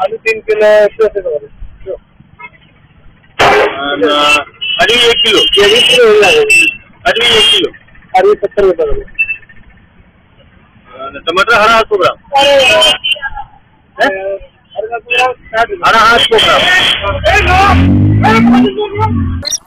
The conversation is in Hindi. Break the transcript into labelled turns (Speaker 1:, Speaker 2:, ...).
Speaker 1: आलू 3 किलो 80
Speaker 2: अरवी 1 किलो,
Speaker 1: ये 20 किलो हो जाएगा।
Speaker 2: अरवी 1 किलो,
Speaker 1: अरवी 70 रुपये।
Speaker 2: टमाटर हरा 800 ग्राम, हरा 800 ग्राम।